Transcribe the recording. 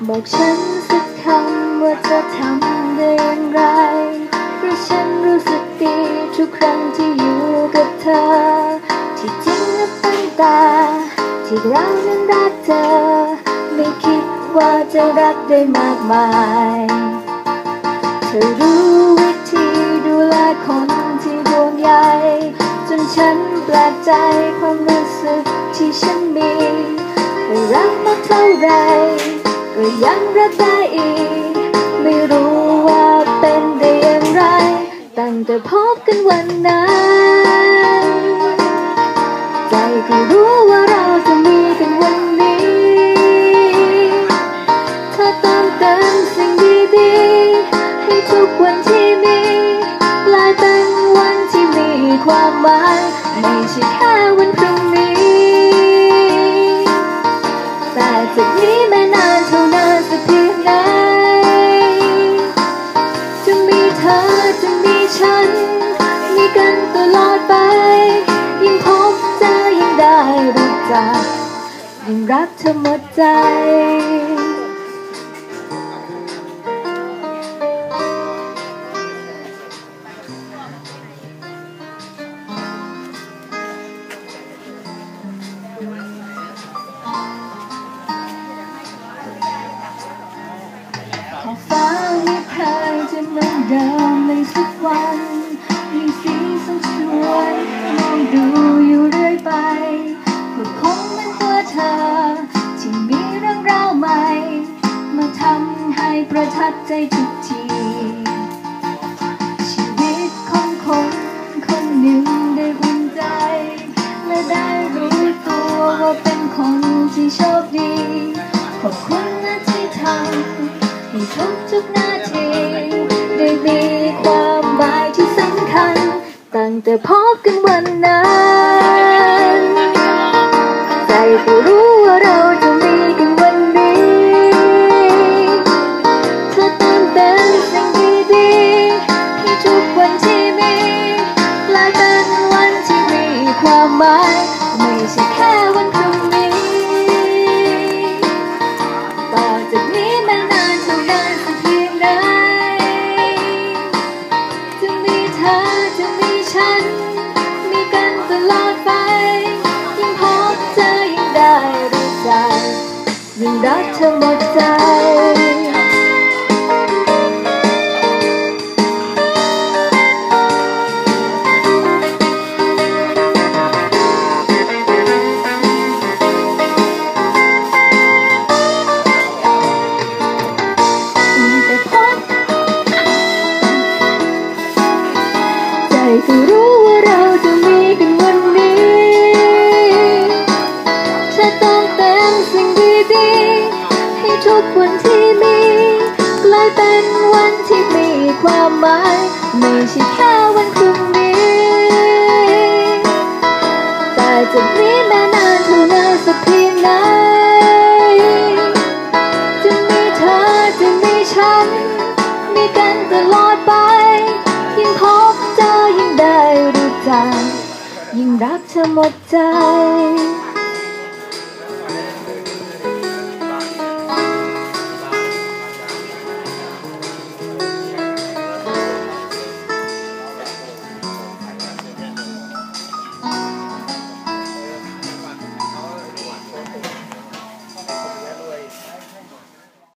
บอกฉันสักคำว่าจะทำได้อย่างไรเพราะฉันรู้สึกดีทุกครั้งที่อยู่กับเธอที่จริงและตั้งตาที่เรานั้นรักเธอไม่คิดว่าจะรักได้มากมายเธอรู้วิธีดูแลคนที่ห่วงใยจนฉันแปลกใจความรู้สึกที่ฉันมีไม่รักมากเท่าไรก็ยังรักได้อีกไม่รู้ว่าเป็นได้อย่างไรตั้งแต่พบกันวันนั้นใจก็รู้ว่าเราจะมีกันวันนี้เธอเติมเต็มสิ่งดีๆให้ทุกวันที่มีกลายเป็นวันที่มีความหมายไม่ใช่แค่วันพรุ่งนี้แต่จากนี้ไม่นานเท่านานสักเพียงไหนจะมีเธอจะมีฉันมีกันตลอดไปยิ่งพบเจอยิ่งได้รู้จักยิ่งรักเธอหมดใจฟ้าไม่เคยจะเหมือนเดิมในสักวันมีสีสันสวยมองดูอยู่เรื่อยไปก็คงเป็นตัวเธอที่มีเรื่องราวใหม่มาทำให้ประทับใจทุกทีชีวิตของคนคนหนึ่งได้อุ่นใจและได้รู้ตัวว่าเป็นคนที่โชคดีขอบคุณนะที่ทำให้ทุกนาทีได้มีความหมายที่สำคัญตั้งแต่พบกันวันนั้นใจก็รู้ว่าเราจะมีกันวันนี้เธอเติมเต็มสิ่งดีๆให้ทุกวันที่มีกลายเป็นวันที่มีความหมายไม่ใช่แค่วันพรุ่งนี้ต่อจากนี้แม้นานเท่านานสักเพียงใดจะมีเธอจะมีฉันมีกันตลอดไปยิ่งพบเจอยิ่งได้รู้จักยิ่งรักเธอหมดใจก็รู้ว่าเราจะมีกันวันนี้เธอต้องเต็มสิ่งดีๆให้ทุกวันที่มีกลายเป็นวันที่มีความหมายไม่ใช่แค่วันพรุ่งนี้แต่จากนี้แม้นานเท่านานสักเพียงไหนจะมีเธอจะมีฉันมีกันตลอดไปยิ่งพบเจอยิ่งได้รู้จักยิ่งรักเธอหมดใจ